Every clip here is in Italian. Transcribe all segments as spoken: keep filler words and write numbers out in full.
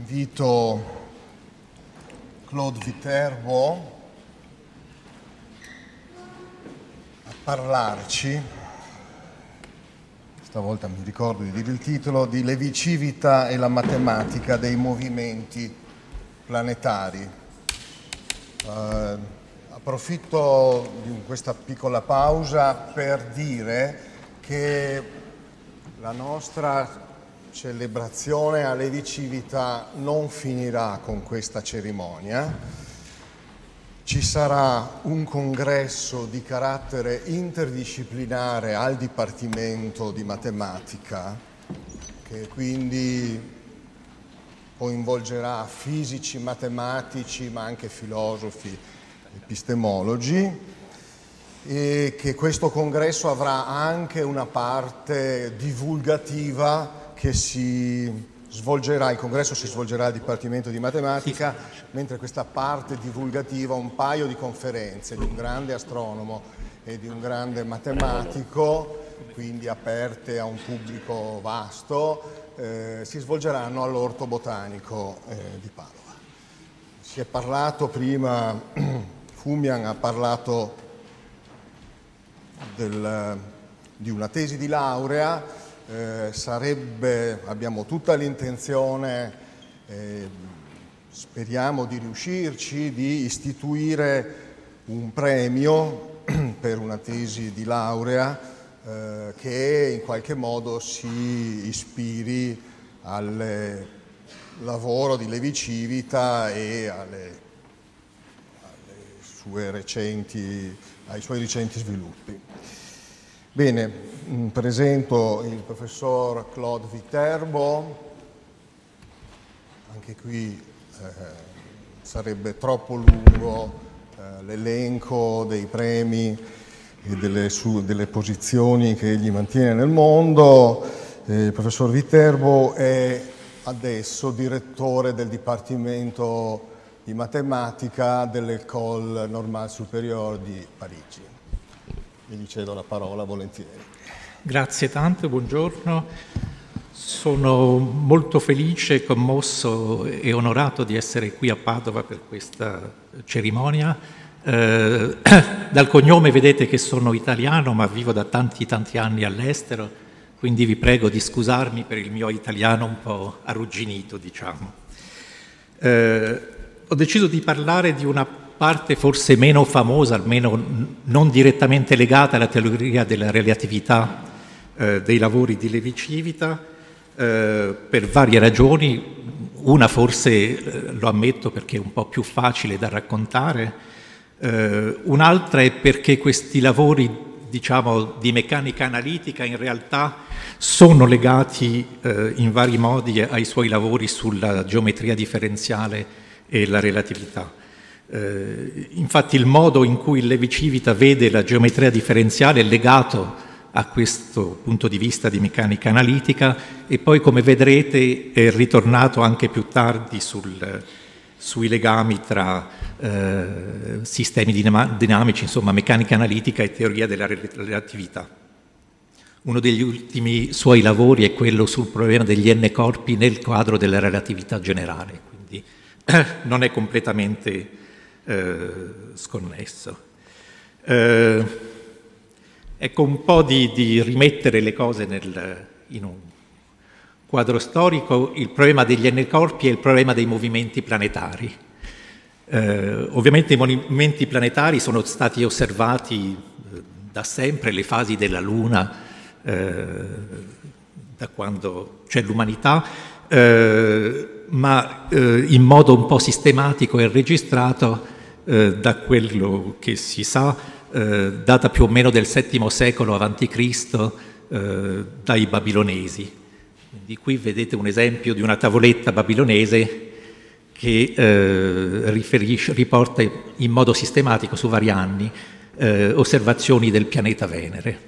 invito Claude Viterbo a parlarci, stavolta mi ricordo di dire il titolo, di Levicivita e la matematica dei movimenti planetari. Uh, approfitto di questa piccola pausa per dire che la nostra celebrazione a Levicivita non finirà con questa cerimonia. Ci sarà un congresso di carattere interdisciplinare al Dipartimento di Matematica, che quindi coinvolgerà fisici, matematici, ma anche filosofi, epistemologi, e che questo congresso avrà anche una parte divulgativa che si svolgerà, il congresso si svolgerà al Dipartimento di Matematica, mentre questa parte divulgativa, un paio di conferenze di un grande astronomo e di un grande matematico, quindi aperte a un pubblico vasto, eh, si svolgeranno all'Orto Botanico eh, di Padova. Si è parlato prima, Fumian ha parlato del, di una tesi di laurea. Eh, sarebbe, abbiamo tutta l'intenzione, eh, speriamo di riuscirci, di istituire un premio per una tesi di laurea eh, che in qualche modo si ispiri al lavoro di Levicivita e alle, alle sue recenti, ai suoi recenti sviluppi. Bene, presento il professor Claude Viterbo, anche qui eh, sarebbe troppo lungo eh, l'elenco dei premi e delle, su, delle posizioni che egli mantiene nel mondo. Eh, il professor Viterbo è adesso direttore del Dipartimento di Matematica dell'École Normale Supérieure di Parigi. Gli cedo la parola volentieri. Grazie tanto, buongiorno. Sono molto felice, commosso e onorato di essere qui a Padova per questa cerimonia. Eh, dal cognome vedete che sono italiano, ma vivo da tanti tanti anni all'estero, quindi vi prego di scusarmi per il mio italiano un po' arrugginito, diciamo. Eh, ho deciso di parlare di una parte forse meno famosa, almeno non direttamente legata alla teoria della relatività eh, dei lavori di Levicivita, eh, per varie ragioni. Una forse, eh, lo ammetto, perché è un po' più facile da raccontare, eh, un'altra è perché questi lavori, diciamo, di meccanica analitica in realtà sono legati eh, in vari modi ai suoi lavori sulla geometria differenziale e la relatività. Eh, infatti il modo in cui Levicivita vede la geometria differenziale è legato a questo punto di vista di meccanica analitica e poi, come vedrete, è ritornato anche più tardi sul, sui legami tra eh, sistemi dinamici, insomma meccanica analitica e teoria della relatività. Uno degli ultimi suoi lavori è quello sul problema degli n-corpi nel quadro della relatività generale, quindi eh, non è completamente Eh, sconnesso. Eh, ecco, un po' di, di rimettere le cose nel, in un quadro storico. Il problema degli n-corpi è il problema dei movimenti planetari. Eh, ovviamente i movimenti planetari sono stati osservati eh, da sempre, le fasi della Luna, eh, da quando c'è l'umanità, eh, ma eh, in modo un po' sistematico e registrato Eh, da quello che si sa, eh, data più o meno del settimo secolo avanti Cristo eh, dai babilonesi. Quindi qui vedete un esempio di una tavoletta babilonese che eh, riferisce, riporta in modo sistematico su vari anni eh, osservazioni del pianeta Venere.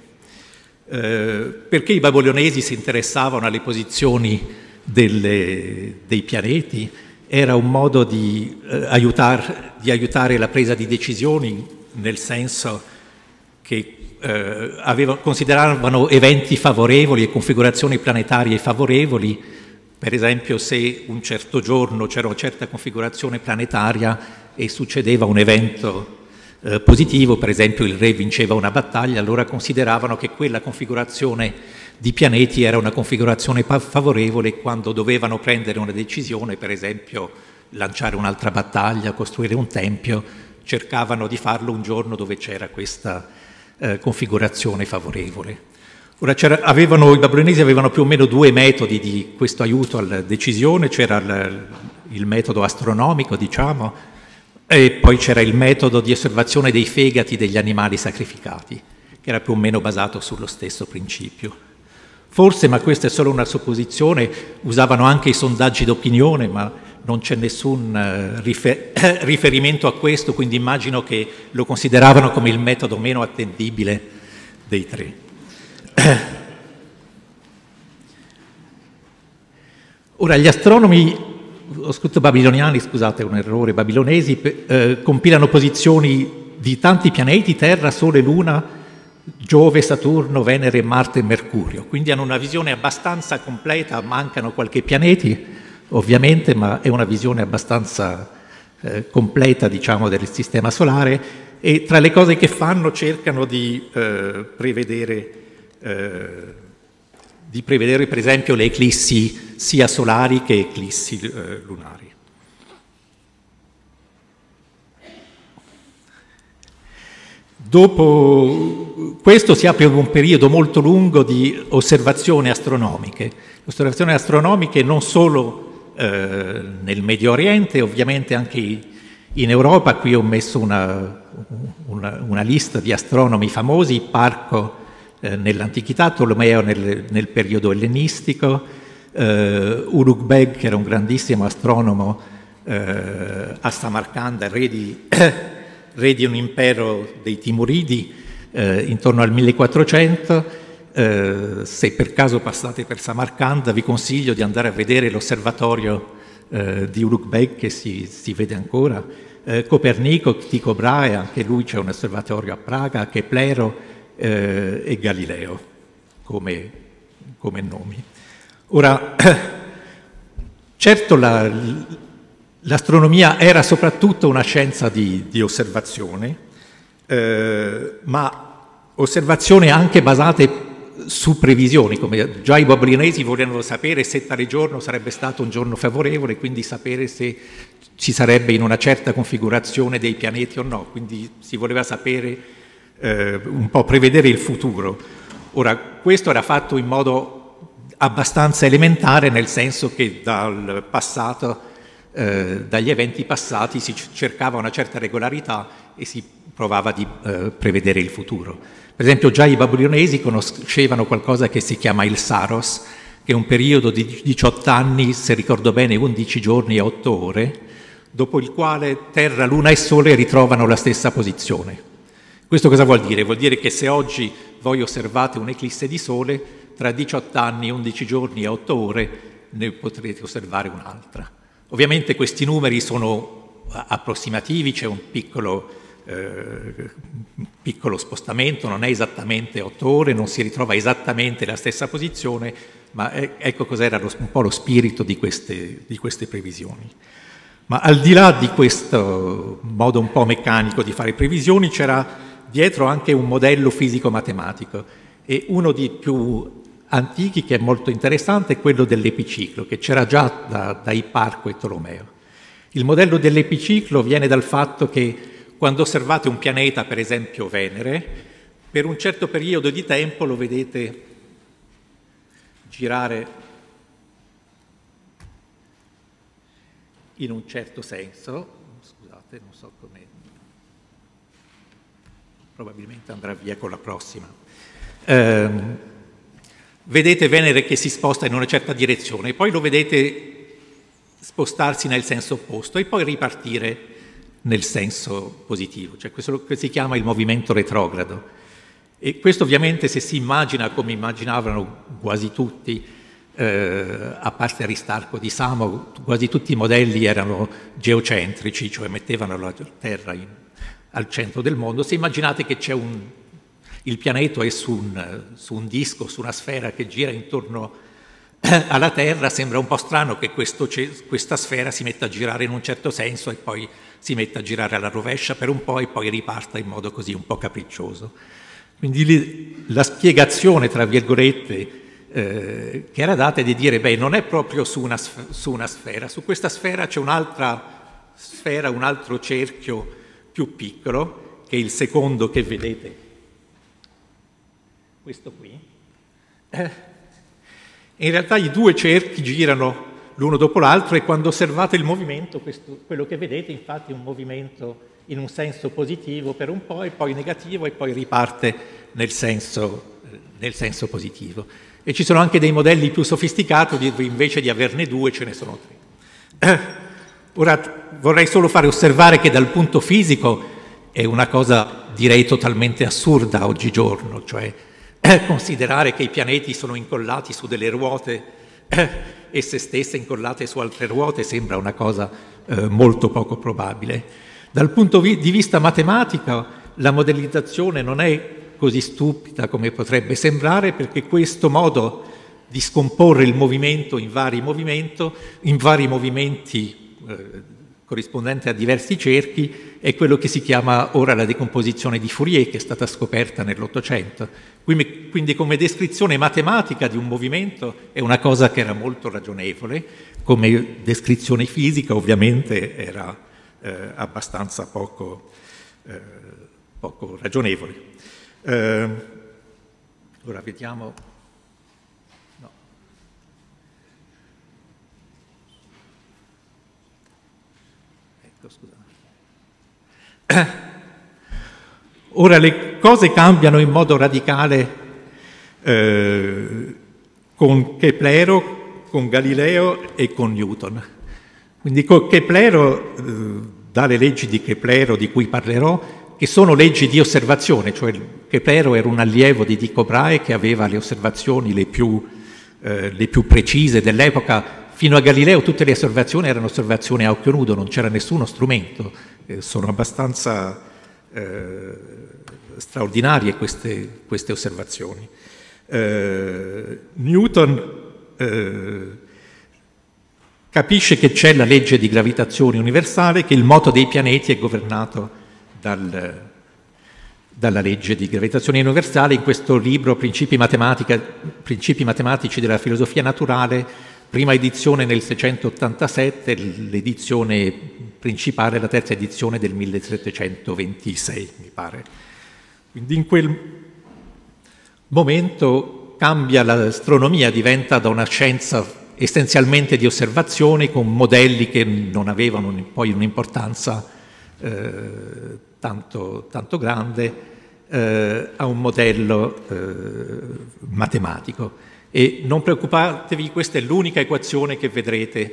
Eh, perché i babilonesi si interessavano alle posizioni delle, dei pianeti? Era un modo di, eh, aiutar, di aiutare la presa di decisioni, nel senso che eh, aveva, consideravano eventi favorevoli e configurazioni planetarie favorevoli Per esempio, se un certo giorno c'era una certa configurazione planetaria e succedeva un evento eh, positivo, per esempio il re vinceva una battaglia, allora consideravano che quella configurazione di pianeti era una configurazione favorevole quando dovevano prendere una decisione, per esempio lanciare un'altra battaglia, costruire un tempio, cercavano di farlo un giorno dove c'era questa eh, configurazione favorevole. Ora, avevano, i babilonesi avevano più o meno due metodi di questo aiuto alla decisione, c'era il, il metodo astronomico, diciamo, e poi c'era il metodo di osservazione dei fegati degli animali sacrificati, che era più o meno basato sullo stesso principio. Forse, ma questa è solo una supposizione, usavano anche i sondaggi d'opinione, ma non c'è nessun uh, rifer riferimento a questo, quindi immagino che lo consideravano come il metodo meno attendibile dei tre. Ora, gli astronomi, ho scritto babiloniani, scusate, è un errore, babilonesi, eh, compilano posizioni di tanti pianeti, Terra, Sole, Luna, Giove, Saturno, Venere, Marte e Mercurio. Quindi hanno una visione abbastanza completa, mancano qualche pianeti, ovviamente, ma è una visione abbastanza eh, completa, diciamo, del sistema solare, e tra le cose che fanno cercano di eh, prevedere Eh, di prevedere per esempio le eclissi sia solari che eclissi eh, lunari. Dopo questo si apre un periodo molto lungo di osservazioni astronomiche. Osservazioni astronomiche non solo eh, nel Medio Oriente, ovviamente anche in Europa. Qui ho messo una, una, una lista di astronomi famosi, Parco Eh, nell'antichità, Tolomeo nel, nel periodo ellenistico, eh, Uruk Beg, che era un grandissimo astronomo eh, a Samarcanda, re di, re di un impero dei Timuridi eh, intorno al millequattrocento. Eh, se per caso passate per Samarcanda vi consiglio di andare a vedere l'osservatorio eh, di Uruk Beg, che si, si vede ancora. Eh, Copernico, Tycho Brahe, anche lui c'è un osservatorio a Praga, Keplero Eh, e Galileo come, come nomi. Ora, certo la, l'astronomia era soprattutto una scienza di, di osservazione, eh, ma osservazioni anche basate su previsioni, come già i babilonesi volevano sapere se tale giorno sarebbe stato un giorno favorevole, quindi sapere se ci sarebbe in una certa configurazione dei pianeti o no, quindi si voleva sapere Eh, un po' prevedere il futuro. Ora, questo era fatto in modo abbastanza elementare, nel senso che dal passato, eh, dagli eventi passati si cercava una certa regolarità e si provava di eh, prevedere il futuro. Per esempio, già i babilonesi conoscevano qualcosa che si chiama il Saros, che è un periodo di diciotto anni, se ricordo bene undici giorni e otto ore, dopo il quale Terra, Luna e Sole ritrovano la stessa posizione. Questo cosa vuol dire? Vuol dire che se oggi voi osservate un'eclisse di Sole, tra diciotto anni, undici giorni e otto ore ne potrete osservare un'altra. Ovviamente questi numeri sono approssimativi, c'è un piccolo, eh, piccolo spostamento, non è esattamente otto ore, non si ritrova esattamente la stessa posizione, ma è, ecco cos'era lo, un po' lo spirito di queste, di queste previsioni. Ma al di là di questo modo un po' meccanico di fare previsioni, c'era dietro anche un modello fisico-matematico, e uno dei più antichi, che è molto interessante, è quello dell'epiciclo, che c'era già da, da Ipparco e Tolomeo. Il modello dell'epiciclo viene dal fatto che quando osservate un pianeta, per esempio Venere, per un certo periodo di tempo lo vedete girare in un certo senso, scusate, non so come, probabilmente andrà via con la prossima. Eh, vedete Venere che si sposta in una certa direzione, poi lo vedete spostarsi nel senso opposto e poi ripartire nel senso positivo, cioè questo che si chiama il movimento retrogrado. E questo ovviamente, se si immagina come immaginavano quasi tutti, eh, a parte Aristarco di Samo, quasi tutti i modelli erano geocentrici, cioè mettevano la Terra in, al centro del mondo. Se immaginate che c'è un, il pianeta è su un, su un disco, su una sfera che gira intorno alla Terra sembra un po' strano che questo, questa sfera si metta a girare in un certo senso e poi si metta a girare alla rovescia per un po' e poi riparta in modo così un po' capriccioso. Quindi la spiegazione, tra virgolette, eh, che era data è di dire, beh, non è proprio su una, su una sfera, su questa sfera c'è un'altra sfera, un altro cerchio più piccolo, che è il secondo che vedete, questo qui. Eh, in realtà i due cerchi girano l'uno dopo l'altro e quando osservate il movimento, questo, quello che vedete infatti è un movimento in un senso positivo per un po' e poi negativo e poi riparte nel senso, nel senso positivo. E ci sono anche dei modelli più sofisticati dove invece di averne due ce ne sono tre. Eh, ora vorrei solo fare osservare che dal punto fisico è una cosa direi totalmente assurda oggigiorno, cioè eh, considerare che i pianeti sono incollati su delle ruote eh, e se stesse incollate su altre ruote sembra una cosa eh, molto poco probabile. Dal punto di vista matematico la modellizzazione non è così stupida come potrebbe sembrare, perché questo modo di scomporre il movimento in vari, movimento, in vari movimenti eh, corrispondenti a diversi cerchi è quello che si chiama ora la decomposizione di Fourier, che è stata scoperta nell'Ottocento. Quindi, quindi come descrizione matematica di un movimento è una cosa che era molto ragionevole, come descrizione fisica ovviamente era Eh, abbastanza poco, eh, poco ragionevoli. Eh, ora vediamo. No. Ecco, scusate. Ora le cose cambiano in modo radicale eh, con Keplero, con Galileo e con Newton. Quindi Keplero, eh, dalle leggi di Keplero di cui parlerò, che sono leggi di osservazione, cioè Keplero era un allievo di Tycho Brahe che aveva le osservazioni le più, eh, le più precise dell'epoca. Fino a Galileo tutte le osservazioni erano osservazioni a occhio nudo, non c'era nessuno strumento. Eh, sono abbastanza eh, straordinarie queste, queste osservazioni. Eh, Newton eh, capisce che c'è la legge di gravitazione universale, che il moto dei pianeti è governato dal, dalla legge di gravitazione universale. In questo libro, Principi, Principi matematici della filosofia naturale, prima edizione nel seicentottantasette, l'edizione principale, la terza edizione del millesettecentoventisei, mi pare. Quindi in quel momento cambia l'astronomia, diventa da una scienza essenzialmente di osservazione con modelli che non avevano poi un'importanza eh, tanto, tanto grande eh, a un modello eh, matematico. E non preoccupatevi, questa è l'unica equazione che vedrete,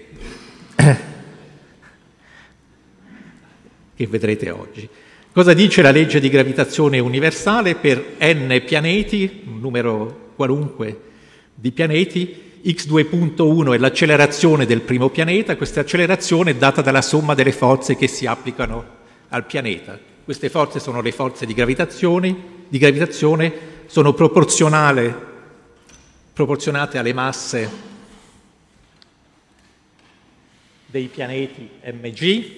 che vedrete oggi. Cosa dice la legge di gravitazione universale? Per n pianeti, un numero qualunque di pianeti, x due punto uno è l'accelerazione del primo pianeta, questa accelerazione è data dalla somma delle forze che si applicano al pianeta. Queste forze sono le forze di gravitazione, di gravitazione sono proporzionali, proporzionate alle masse dei pianeti mg,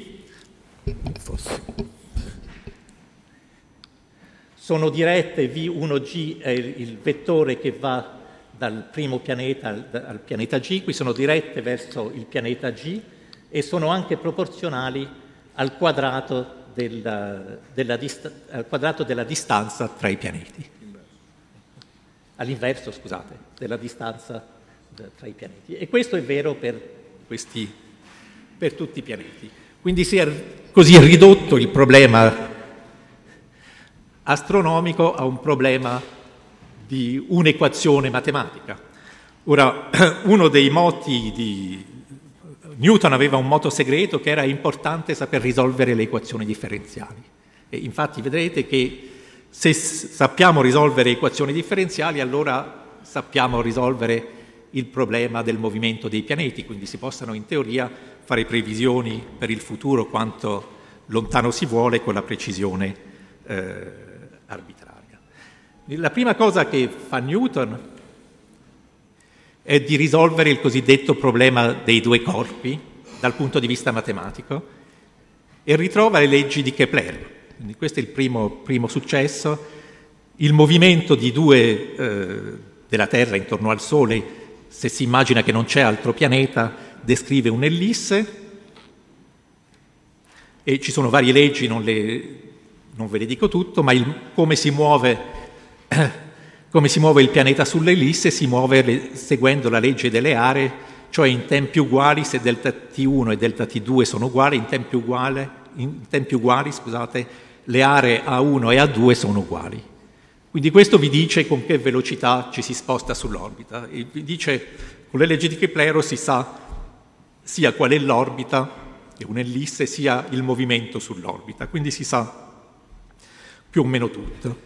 sono dirette, V uno G è il vettore che va dal primo pianeta al, al pianeta G, qui sono dirette verso il pianeta G e sono anche proporzionali al quadrato della, della, dist al quadrato della distanza tra i pianeti. All'inverso, scusate, della distanza tra i pianeti. E questo è vero per, questi, per tutti i pianeti. Quindi si è così ridotto il problema astronomico a un problema di un'equazione matematica. Ora, uno dei moti di Newton aveva un moto segreto che era importante saper risolvere le equazioni differenziali. E infatti vedrete che se sappiamo risolvere equazioni differenziali, allora sappiamo risolvere il problema del movimento dei pianeti, quindi si possono in teoria fare previsioni per il futuro quanto lontano si vuole con la precisione eh, arbitraria. La prima cosa che fa Newton è di risolvere il cosiddetto problema dei due corpi dal punto di vista matematico e ritrova le leggi di Kepler. Quindi questo è il primo, primo successo. Il movimento di due, eh, della Terra intorno al Sole, se si immagina che non c'è altro pianeta, descrive un'ellisse e ci sono varie leggi, non, le, non ve le dico tutto, ma il, come si muove... Eh, Come si muove il pianeta sull'ellisse? Si muove le, seguendo la legge delle aree, cioè in tempi uguali, se delta T uno e delta T due sono uguali, in tempi uguali, in tempi uguali scusate, le aree A uno e A due sono uguali. Quindi questo vi dice con che velocità ci si sposta sull'orbita. E vi dice, con le leggi di Keplero si sa sia qual è l'orbita, che è un'ellisse, sia il movimento sull'orbita. Quindi si sa più o meno tutto.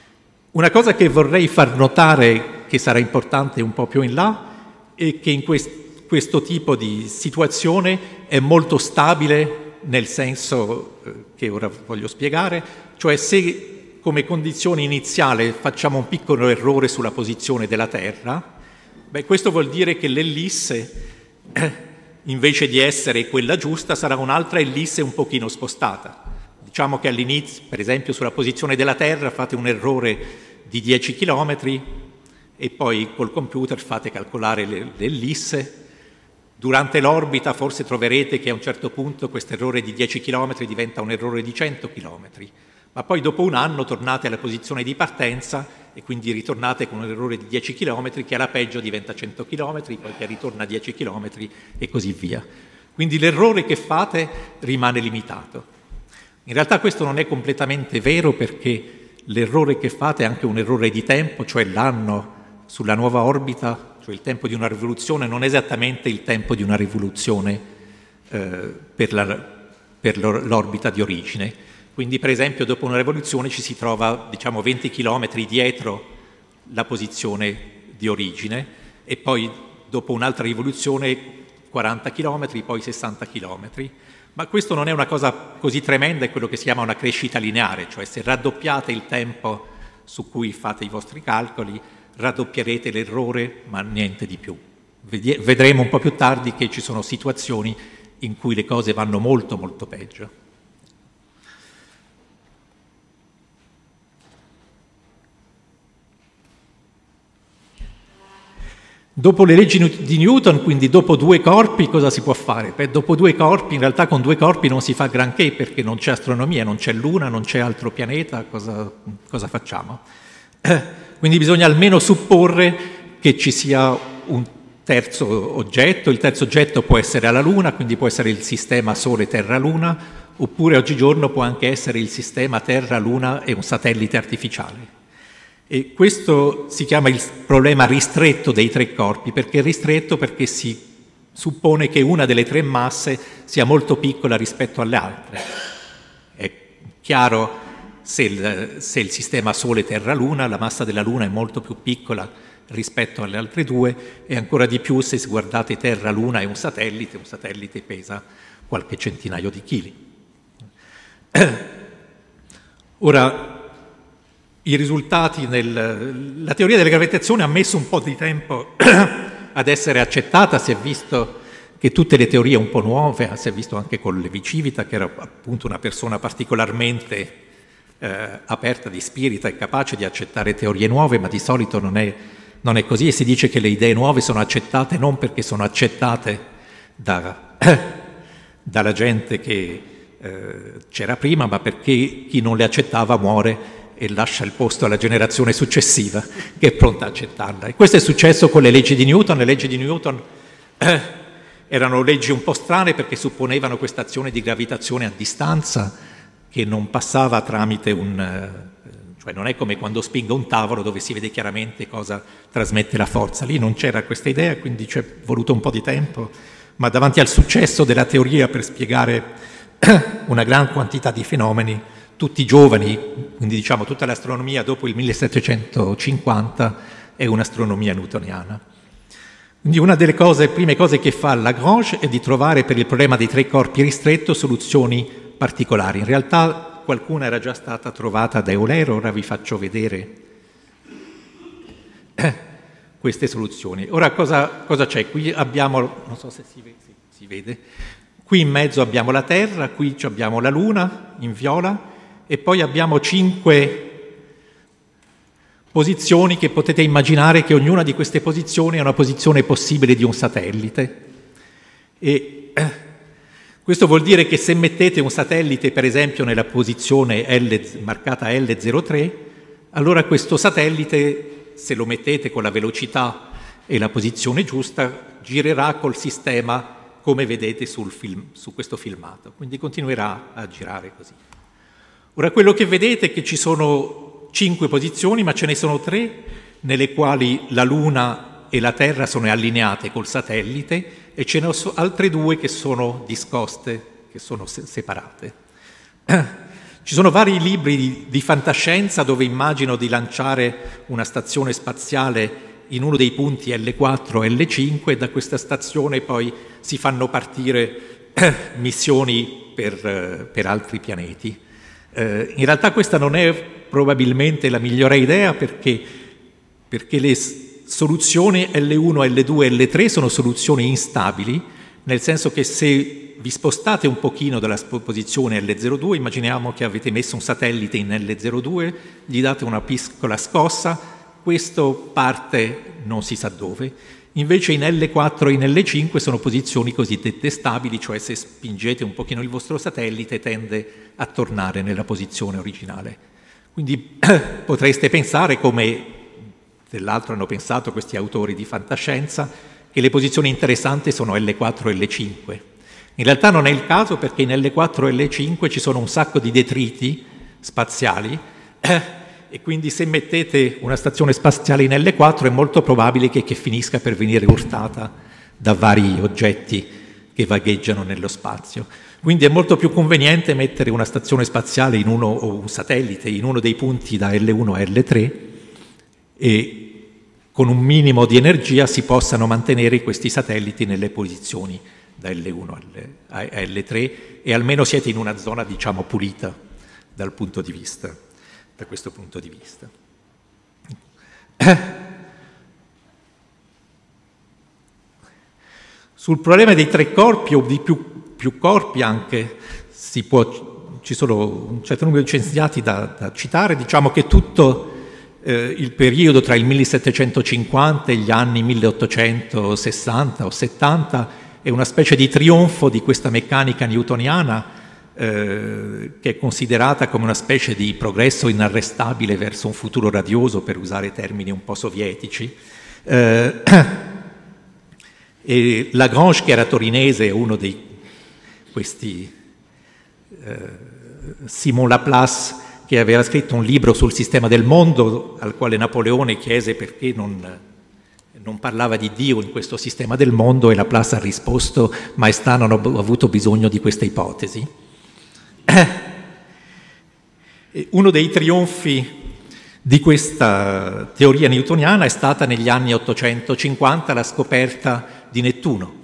Una cosa che vorrei far notare, che sarà importante un po' più in là, è che in quest- questo tipo di situazione è molto stabile, nel senso eh, che ora voglio spiegare, cioè se come condizione iniziale facciamo un piccolo errore sulla posizione della Terra, beh, questo vuol dire che l'ellisse, eh, invece di essere quella giusta, sarà un'altra ellisse un pochino spostata. Diciamo che all'inizio, per esempio, sulla posizione della Terra fate un errore di dieci chilometri e poi col computer fate calcolare l'ellisse. Durante l'orbita forse troverete che a un certo punto questo errore di dieci chilometri diventa un errore di cento chilometri, ma poi dopo un anno tornate alla posizione di partenza e quindi ritornate con un errore di dieci chilometri che alla peggio diventa cento chilometri, poi che ritorna a dieci chilometri e così via. Quindi l'errore che fate rimane limitato. In realtà questo non è completamente vero, perché l'errore che fate è anche un errore di tempo, cioè l'anno sulla nuova orbita, cioè il tempo di una rivoluzione, non è esattamente il tempo di una rivoluzione eh, per, la, per l'orbita di origine. Quindi per esempio dopo una rivoluzione ci si trova diciamo venti chilometri dietro la posizione di origine e poi dopo un'altra rivoluzione quaranta chilometri, poi sessanta chilometri. Ma questo non è una cosa così tremenda, è quello che si chiama una crescita lineare, cioè se raddoppiate il tempo su cui fate i vostri calcoli, raddoppierete l'errore, ma niente di più. Vedremo un po' più tardi che ci sono situazioni in cui le cose vanno molto molto peggio. Dopo le leggi di Newton, quindi dopo due corpi, cosa si può fare? Beh, dopo due corpi, in realtà con due corpi non si fa granché, perché non c'è astronomia, non c'è luna, non c'è altro pianeta, cosa, cosa facciamo? Eh, quindi bisogna almeno supporre che ci sia un terzo oggetto. Il terzo oggetto può essere la Luna, quindi può essere il sistema Sole-Terra-Luna, oppure oggigiorno può anche essere il sistema Terra-Luna e un satellite artificiale. E questo si chiama il problema ristretto dei tre corpi. Perché ristretto? Perché si suppone che una delle tre masse sia molto piccola rispetto alle altre. È chiaro se il, se il sistema Sole-Terra-Luna, la massa della Luna è molto più piccola rispetto alle altre due, e ancora di più se guardate Terra-Luna e un satellite, un satellite pesa qualche centinaio di chili. Ora, i risultati nel... La teoria della gravitazione ha messo un po' di tempo ad essere accettata, si è visto che tutte le teorie un po' nuove, si è visto anche con Levi-Civita, che era appunto una persona particolarmente eh, aperta di spirito e capace di accettare teorie nuove, ma di solito non è, non è così, e si dice che le idee nuove sono accettate non perché sono accettate da, dalla gente che eh, c'era prima, ma perché chi non le accettava muore e lascia il posto alla generazione successiva che è pronta a accettarla. E questo è successo con le leggi di Newton. Le leggi di Newton eh, erano leggi un po' strane perché supponevano questa azione di gravitazione a distanza che non passava tramite un... Eh, cioè non è come quando spingo un tavolo dove si vede chiaramente cosa trasmette la forza. Lì non c'era questa idea, quindi ci è voluto un po' di tempo, ma davanti al successo della teoria per spiegare una gran quantità di fenomeni, tutti giovani, quindi diciamo tutta l'astronomia dopo il millesettecentocinquanta è un'astronomia newtoniana. Quindi una delle cose, prime cose che fa Lagrange è di trovare per il problema dei tre corpi ristretto soluzioni particolari. In realtà qualcuna era già stata trovata da Eulero, ora vi faccio vedere queste soluzioni. Ora cosa, cosa c'è? Qui abbiamo, non so se si vede, si, si vede, qui in mezzo abbiamo la Terra, qui abbiamo la Luna in viola e poi abbiamo cinque posizioni che potete immaginare che ognuna di queste posizioni è una posizione possibile di un satellite. E eh, questo vuol dire che se mettete un satellite, per esempio, nella posizione L, marcata L zero tre, allora questo satellite, se lo mettete con la velocità e la posizione giusta, girerà col sistema come vedete sul film, su questo filmato. Quindi continuerà a girare così. Ora, quello che vedete è che ci sono cinque posizioni, ma ce ne sono tre nelle quali la Luna e la Terra sono allineate col satellite e ce ne sono altre due che sono discoste, che sono se separate. Ci sono vari libri di, di fantascienza dove immagino di lanciare una stazione spaziale in uno dei punti L quattro o L cinque e da questa stazione poi si fanno partire eh, missioni per, eh, per altri pianeti. Eh, in realtà questa non è probabilmente la migliore idea perché, perché le soluzioni L uno, L due e L tre sono soluzioni instabili, nel senso che se vi spostate un pochino dalla posizione L zero due, immaginiamo che avete messo un satellite in L zero due, gli date una piccola scossa, questo parte non si sa dove, invece in L quattro e in L cinque sono posizioni cosiddette stabili, cioè se spingete un pochino il vostro satellite tende a tornare nella posizione originale. Quindi potreste pensare, come dell'altro hanno pensato questi autori di fantascienza, che le posizioni interessanti sono L quattro e L cinque. In realtà non è il caso perché in L quattro e L cinque ci sono un sacco di detriti spaziali eh, e quindi se mettete una stazione spaziale in L quattro è molto probabile che, che finisca per venire urtata da vari oggetti che vagheggiano nello spazio. Quindi è molto più conveniente mettere una stazione spaziale in uno, o un satellite in uno dei punti da L uno a L tre e con un minimo di energia si possano mantenere questi satelliti nelle posizioni da L uno a L tre e almeno siete in una zona, diciamo, pulita dal punto di vista, da questo punto di vista. Sul problema dei tre corpi o di più più corpi anche si può, ci sono un certo numero di scienziati da, da citare, diciamo che tutto eh, il periodo tra il millesettecentocinquanta e gli anni milleottocentosessanta o settanta è una specie di trionfo di questa meccanica newtoniana eh, che è considerata come una specie di progresso inarrestabile verso un futuro radioso, per usare termini un po' sovietici. Eh, e Lagrange, che era torinese, è uno dei questi eh, Simon Laplace, che aveva scritto un libro sul sistema del mondo, al quale Napoleone chiese perché non, non parlava di Dio in questo sistema del mondo, e Laplace ha risposto: Maestà, non ho avuto bisogno di questa ipotesi. E uno dei trionfi di questa teoria newtoniana è stata negli anni ottocentocinquanta la scoperta di Nettuno.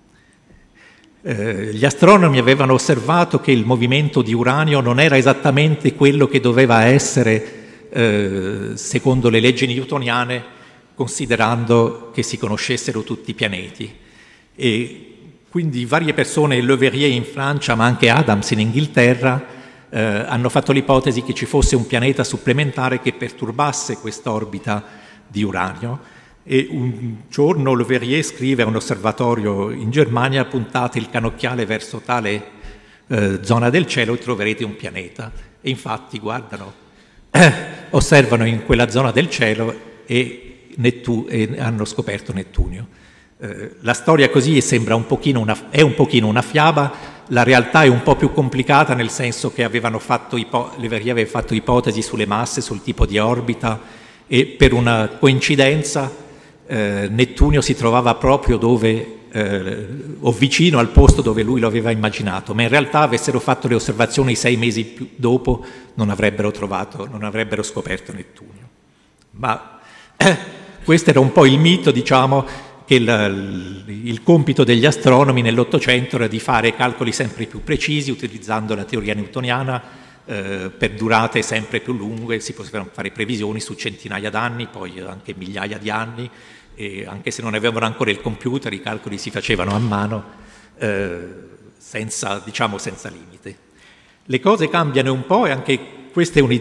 Eh, gli astronomi avevano osservato che il movimento di uranio non era esattamente quello che doveva essere eh, secondo le leggi newtoniane, considerando che si conoscessero tutti i pianeti. E quindi varie persone, Le Verrier in Francia, ma anche Adams in Inghilterra, eh, hanno fatto l'ipotesi che ci fosse un pianeta supplementare che perturbasse quest'orbita di uranio. E un giorno Le Verrier scrive a un osservatorio in Germania: puntate il cannocchiale verso tale eh, zona del cielo e troverete un pianeta. E infatti guardano, eh, osservano in quella zona del cielo e, Nettu e hanno scoperto Nettunio. Eh, la storia così sembra un pochino una, è un pochino una fiaba, la realtà è un po' più complicata, nel senso che avevano fatto Le Verrier aveva fatto ipotesi sulle masse, sul tipo di orbita, e per una coincidenza Eh, Nettunio si trovava proprio dove, eh, o vicino al posto dove lui lo aveva immaginato, ma in realtà avessero fatto le osservazioni sei mesi più dopo non avrebbero trovato, non avrebbero scoperto Nettunio. Ma eh, questo era un po' il mito, diciamo, che il, il compito degli astronomi nell'Ottocento era di fare calcoli sempre più precisi utilizzando la teoria newtoniana eh, per durate sempre più lunghe, si potevano fare previsioni su centinaia d'anni, poi anche migliaia di anni, e anche se non avevano ancora il computer, i calcoli si facevano a mano, eh, senza, diciamo, senza limite. Le cose cambiano un po', e anche questa è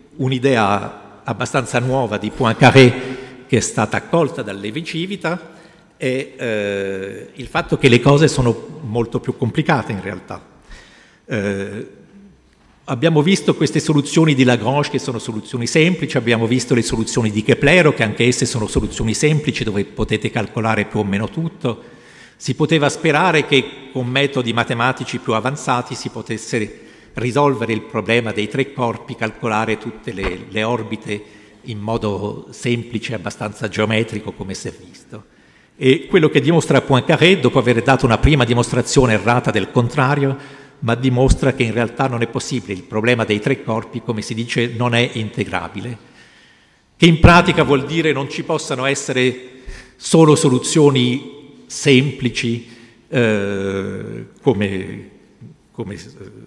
un'idea abbastanza nuova di Poincaré, che è stata accolta dal Levi Civita, è eh, il fatto che le cose sono molto più complicate in realtà. Eh, abbiamo visto queste soluzioni di Lagrange che sono soluzioni semplici, abbiamo visto le soluzioni di Keplero che anche esse sono soluzioni semplici dove potete calcolare più o meno tutto. Si poteva sperare che con metodi matematici più avanzati si potesse risolvere il problema dei tre corpi, calcolare tutte le, le orbite in modo semplice, abbastanza geometrico, come si è visto. E quello che dimostra Poincaré, dopo aver dato una prima dimostrazione errata del contrario, ma dimostra che in realtà non è possibile, il problema dei tre corpi, come si dice, non è integrabile, che in pratica vuol dire non ci possano essere solo soluzioni semplici eh, come, come,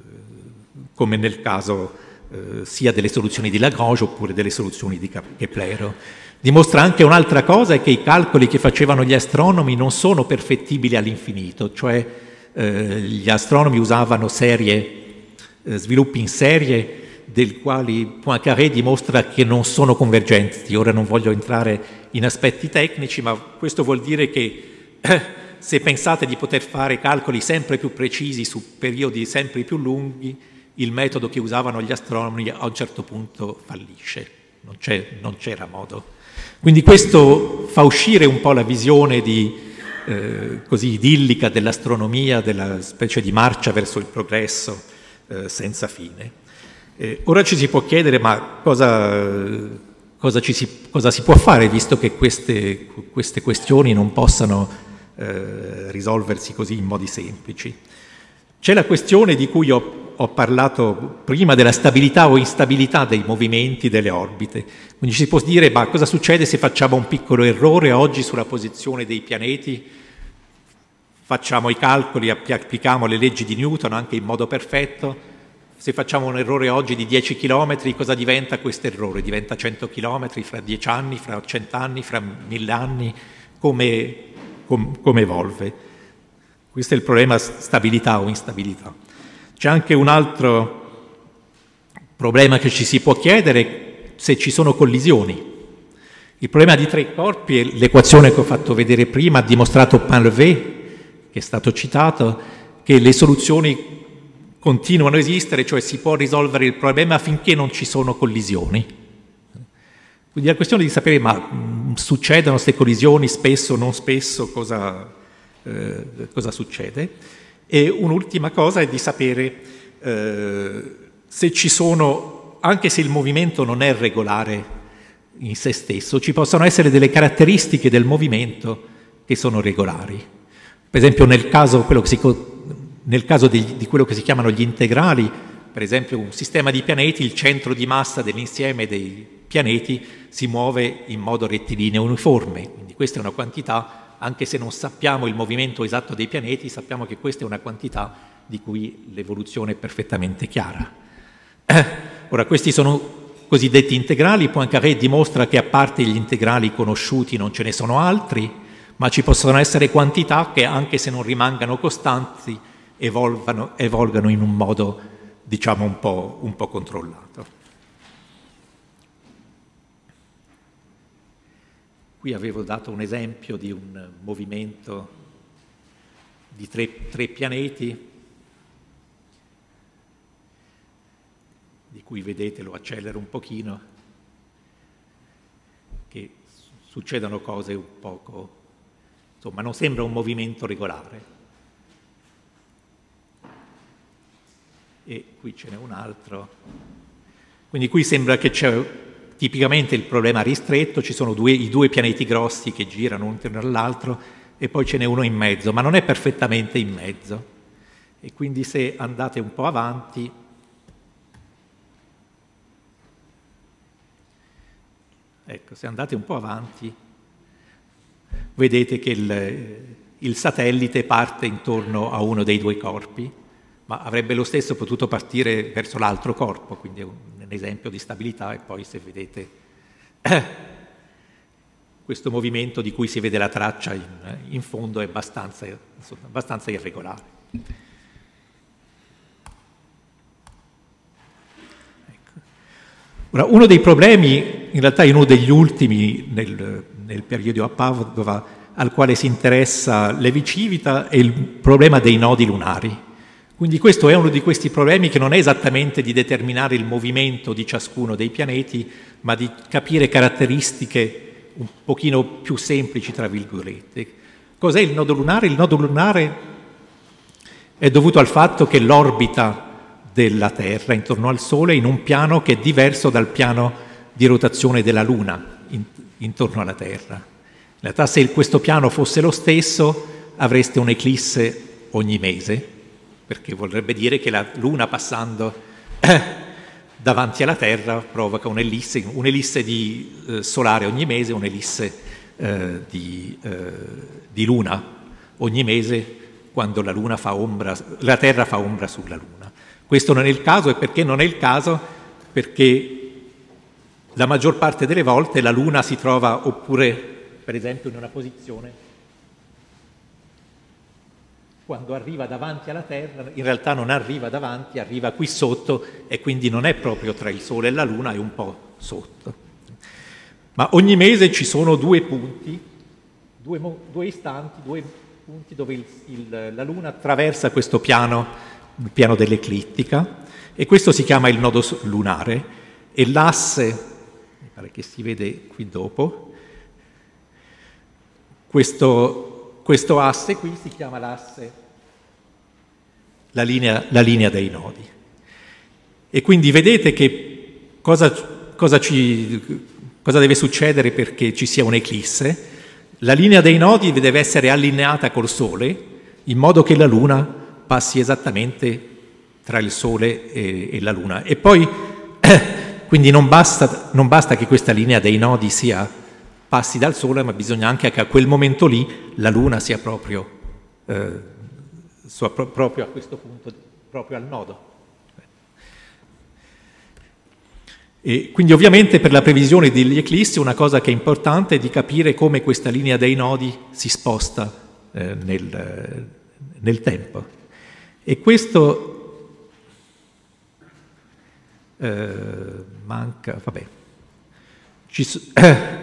come nel caso eh, sia delle soluzioni di Lagrange oppure delle soluzioni di Keplero. Dimostra anche un'altra cosa, è che i calcoli che facevano gli astronomi non sono perfettibili all'infinito, cioè eh, gli astronomi usavano serie, eh, sviluppi in serie, del quali Poincaré dimostra che non sono convergenti. Ora non voglio entrare in aspetti tecnici, ma questo vuol dire che eh, se pensate di poter fare calcoli sempre più precisi su periodi sempre più lunghi, il metodo che usavano gli astronomi a un certo punto fallisce, non c'era modo. Quindi questo fa uscire un po' la visione di, eh, così idillica dell'astronomia, della specie di marcia verso il progresso eh, senza fine. Eh, ora ci si può chiedere, ma cosa, cosa, ci si, cosa si può fare, visto che queste, queste questioni non possano eh, risolversi così in modi semplici? C'è la questione di cui ho Ho parlato prima della stabilità o instabilità dei movimenti delle orbite. Quindi ci si può dire, ma cosa succede se facciamo un piccolo errore oggi sulla posizione dei pianeti? Facciamo i calcoli, applichiamo le leggi di Newton anche in modo perfetto. Se facciamo un errore oggi di dieci chilometri, cosa diventa questo errore? Diventa cento chilometri fra dieci anni, fra cento anni, fra mille anni? Come, com, come evolve? Questo è il problema stabilità o instabilità. C'è anche un altro problema che ci si può chiedere, se ci sono collisioni. Il problema di tre corpi, è l'equazione che ho fatto vedere prima, ha dimostrato Painlevé, che è stato citato, che le soluzioni continuano a esistere, cioè si può risolvere il problema finché non ci sono collisioni. Quindi la questione di sapere, ma mh, succedono queste collisioni spesso, non spesso, cosa, eh, cosa succede? E un'ultima cosa è di sapere eh, se ci sono, anche se il movimento non è regolare in se stesso, ci possono essere delle caratteristiche del movimento che sono regolari. Per esempio nel caso, quello che si, nel caso di, di quello che si chiamano gli integrali, per esempio un sistema di pianeti, il centro di massa dell'insieme dei pianeti si muove in modo rettilineo uniforme, quindi questa è una quantità. Anche se non sappiamo il movimento esatto dei pianeti, sappiamo che questa è una quantità di cui l'evoluzione è perfettamente chiara. Eh, ora, questi sono cosiddetti integrali. Poincaré dimostra che a parte gli integrali conosciuti non ce ne sono altri, ma ci possono essere quantità che, anche se non rimangano costanti, evolvano, evolgano in un modo, diciamo, un po', un po' controllato. Qui avevo dato un esempio di un movimento di tre, tre pianeti, di cui vedete, lo accelero un pochino, che succedono cose un poco, insomma, non sembra un movimento regolare. E qui ce n'è un altro. Quindi qui sembra che c'è tipicamente il problema ristretto, ci sono due, i due pianeti grossi che girano uno intorno all'altro e poi ce n'è uno in mezzo, ma non è perfettamente in mezzo. E quindi se andate un po' avanti, ecco, se andate un po' avanti, vedete che il, il satellite parte intorno a uno dei due corpi, ma avrebbe lo stesso potuto partire verso l'altro corpo, quindi è un, un esempio di stabilità. E poi, se vedete questo movimento di cui si vede la traccia in, in fondo, è abbastanza, insomma, abbastanza irregolare. Ecco. Ora, uno dei problemi, in realtà è uno degli ultimi nel, nel periodo a Padova, al quale si interessa Levi Civita, è il problema dei nodi lunari. Quindi questo è uno di questi problemi che non è esattamente di determinare il movimento di ciascuno dei pianeti, ma di capire caratteristiche un pochino più semplici, tra virgolette. Cos'è il nodo lunare? Il nodo lunare è dovuto al fatto che l'orbita della Terra intorno al Sole è in un piano che è diverso dal piano di rotazione della Luna in, intorno alla Terra. In realtà, se questo piano fosse lo stesso, avreste un'eclisse ogni mese, perché vorrebbe dire che la Luna, passando eh, davanti alla Terra, provoca un'ellisse, un'ellisse di eh, solare ogni mese, un'ellisse eh, di, eh, di Luna ogni mese, quando la, Luna fa ombra, la Terra fa ombra sulla Luna. Questo non è il caso, e perché non è il caso? Perché la maggior parte delle volte la Luna si trova, oppure per esempio in una posizione, quando arriva davanti alla Terra, in realtà non arriva davanti, arriva qui sotto, e quindi non è proprio tra il Sole e la Luna, è un po' sotto. Ma ogni mese ci sono due punti, due, due istanti, due punti dove il, il, la Luna attraversa questo piano, il piano dell'eclittica, e questo si chiama il nodo lunare, e l'asse, mi pare che si vede qui dopo, questo... Questo asse qui si chiama l'asse, la linea, la linea dei nodi. E quindi vedete che cosa, cosa, ci, cosa deve succedere perché ci sia un'eclisse. La linea dei nodi deve essere allineata col Sole, in modo che la Luna passi esattamente tra il Sole e, e la Luna. E poi, quindi non basta, non basta che questa linea dei nodi sia... passi dal Sole, ma bisogna anche che a quel momento lì la Luna sia proprio, eh, sia pro proprio a questo punto, proprio al nodo. E quindi ovviamente per la previsione degli eclissi una cosa che è importante è di capire come questa linea dei nodi si sposta eh, nel, nel tempo. E questo eh, manca, vabbè. Ci so eh,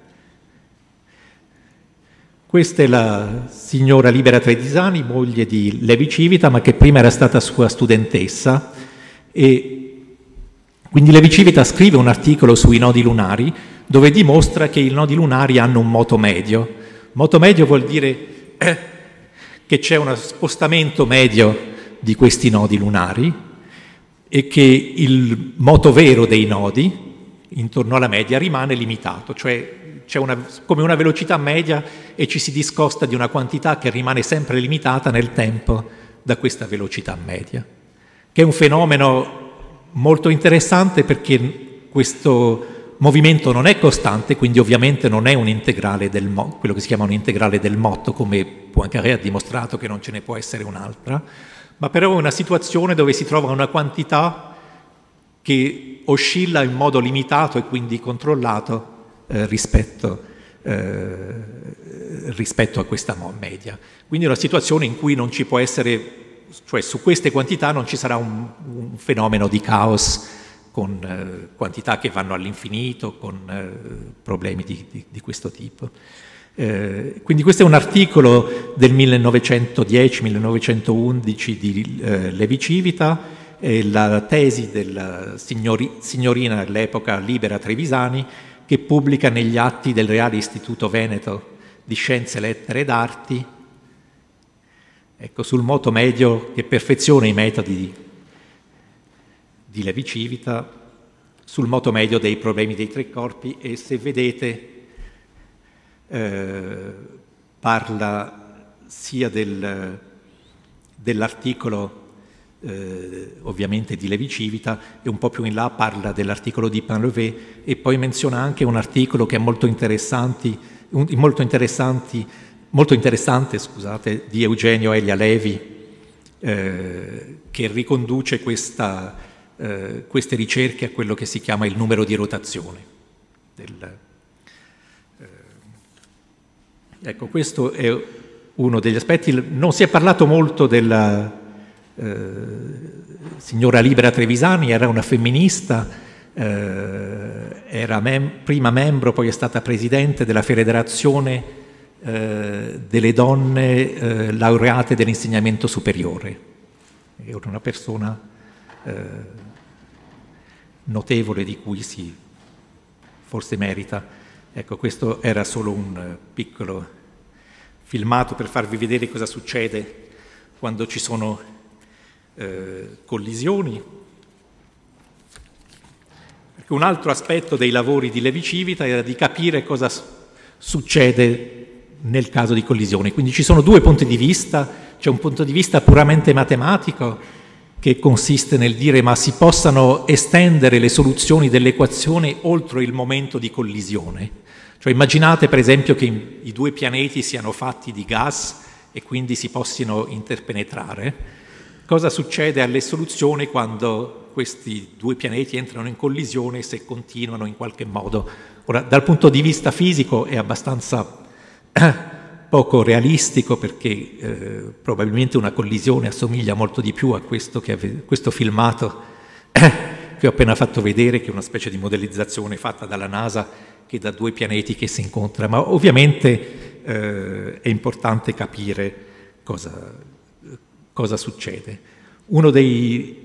Questa è la signora Libera Trevisani, moglie di Levi Civita, ma che prima era stata sua studentessa. E quindi Levi Civita scrive un articolo sui nodi lunari dove dimostra che i nodi lunari hanno un moto medio. Moto medio vuol dire eh, che c'è uno spostamento medio di questi nodi lunari e che il moto vero dei nodi intorno alla media rimane limitato, cioè c'è una, come una velocità media, e ci si discosta di una quantità che rimane sempre limitata nel tempo da questa velocità media, che è un fenomeno molto interessante perché questo movimento non è costante, quindi ovviamente non è un integrale del mo quello che si chiama un integrale del moto, come Poincaré ha dimostrato che non ce ne può essere un'altra, ma però è una situazione dove si trova una quantità che oscilla in modo limitato e quindi controllato Eh, rispetto, eh, rispetto a questa media. Quindi è una situazione in cui non ci può essere, cioè su queste quantità non ci sarà un, un fenomeno di caos con eh, quantità che vanno all'infinito, con eh, problemi di, di, di questo tipo. Eh, quindi questo è un articolo del millenovecentodieci millenovecentoundici di eh, Levi Civita, eh, la tesi della signori, signorina all'epoca Libera Trevisani, che pubblica negli atti del Reale Istituto Veneto di Scienze, Lettere ed Arti, ecco, sul moto medio che perfeziona i metodi di, di Levi Civita, sul moto medio dei problemi dei tre corpi, e se vedete eh, parla sia del, dell'articolo Eh, ovviamente di Levi Civita, e un po' più in là parla dell'articolo di Painlevé, e poi menziona anche un articolo che è molto, interessanti, un, molto, interessanti, molto interessante scusate, di Eugenio Elia Levi eh, che riconduce questa, eh, queste ricerche a quello che si chiama il numero di rotazione. Del, eh, ecco, questo è uno degli aspetti. Non si è parlato molto della eh, signora Libera Trevisani, era una femminista. Eh, era mem- prima membro, poi è stata presidente della Federazione eh, delle donne eh, laureate dell'insegnamento superiore. È una persona eh, notevole di cui si forse merita. Ecco, questo era solo un piccolo filmato per farvi vedere cosa succede quando ci sono eh, collisioni. Un altro aspetto dei lavori di Levi Civita era di capire cosa succede nel caso di collisioni. Quindi ci sono due punti di vista. C'è un punto di vista puramente matematico che consiste nel dire ma si possano estendere le soluzioni dell'equazione oltre il momento di collisione. Cioè immaginate per esempio che i due pianeti siano fatti di gas e quindi si possano interpenetrare. Cosa succede alle soluzioni quando questi due pianeti entrano in collisione se continuano in qualche modo? Ora, dal punto di vista fisico è abbastanza poco realistico perché eh, probabilmente una collisione assomiglia molto di più a questo, che ave- questo filmato che ho appena fatto vedere, che è una specie di modellizzazione fatta dalla NASA che da due pianeti che si incontrano. Ma ovviamente eh, è importante capire cosa, cosa succede. Uno dei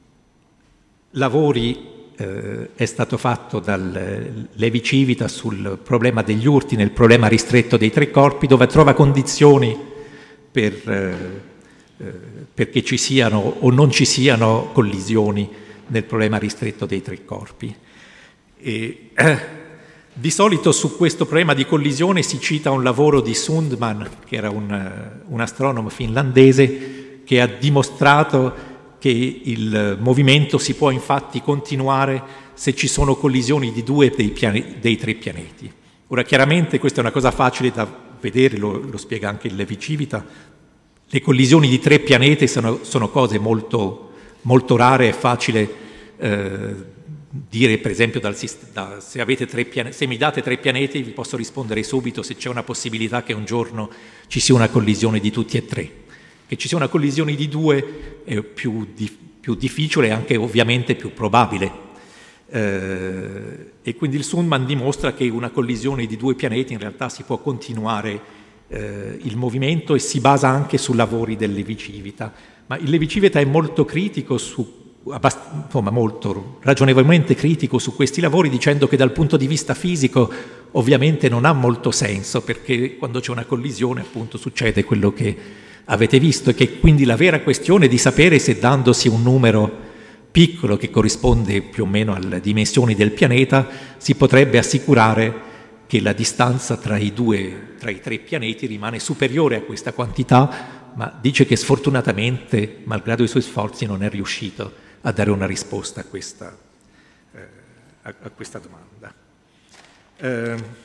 lavori eh, è stato fatto dal Levi Civita sul problema degli urti, nel problema ristretto dei tre corpi, dove trova condizioni per, eh, eh, perché ci siano o non ci siano collisioni nel problema ristretto dei tre corpi. E, eh, di solito su questo problema di collisione si cita un lavoro di Sundman, che era un, un astronomo finlandese, che ha dimostrato che il movimento si può infatti continuare se ci sono collisioni di due dei, piane, dei tre pianeti. Ora, chiaramente questa è una cosa facile da vedere, lo, lo spiega anche il Levi Civita. Le collisioni di tre pianeti sono, sono cose molto, molto rare, è facile eh, dire, per esempio, dal, da, se, avete tre pianeti, se mi date tre pianeti vi posso rispondere subito se c'è una possibilità che un giorno ci sia una collisione di tutti e tre. Che ci sia una collisione di due è più, di, più difficile e anche ovviamente più probabile. Eh, e quindi il Sundman dimostra che una collisione di due pianeti in realtà si può continuare eh, il movimento e si basa anche su lavori del Levi Civita. Ma il Levi Civita è molto critico su, insomma molto ragionevolmente critico su questi lavori, dicendo che dal punto di vista fisico ovviamente non ha molto senso, perché quando c'è una collisione appunto succede quello che avete visto, e che quindi la vera questione è di sapere se dandosi un numero piccolo che corrisponde più o meno alle dimensioni del pianeta si potrebbe assicurare che la distanza tra i due, tra i tre pianeti rimane superiore a questa quantità, ma dice che sfortunatamente, malgrado i suoi sforzi, non è riuscito a dare una risposta a questa, eh, a, a questa domanda. Eh,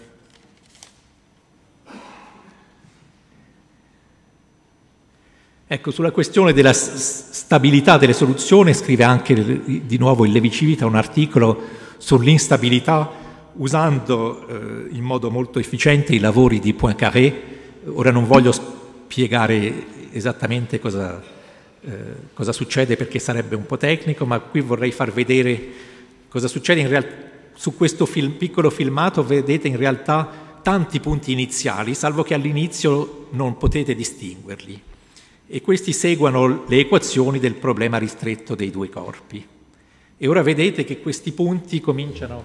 Ecco, sulla questione della stabilità delle soluzioni scrive anche di nuovo il Levi Civita un articolo sull'instabilità usando eh, in modo molto efficiente i lavori di Poincaré. Ora non voglio spiegare esattamente cosa, eh, cosa succede perché sarebbe un po' tecnico, ma qui vorrei far vedere cosa succede in realtà. Su questo film, piccolo filmato vedete in realtà tanti punti iniziali, salvo che all'inizio non potete distinguerli. E questi seguono le equazioni del problema ristretto dei due corpi. E ora vedete che questi punti cominciano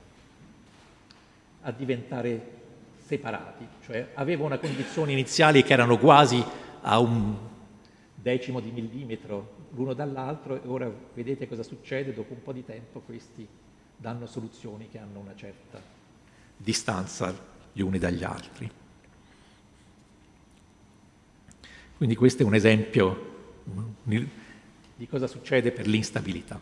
a diventare separati, cioè avevo una condizione iniziale che erano quasi a un decimo di millimetro l'uno dall'altro, e ora vedete cosa succede, dopo un po' di tempo questi danno soluzioni che hanno una certa distanza gli uni dagli altri. Quindi questo è un esempio di cosa succede per l'instabilità.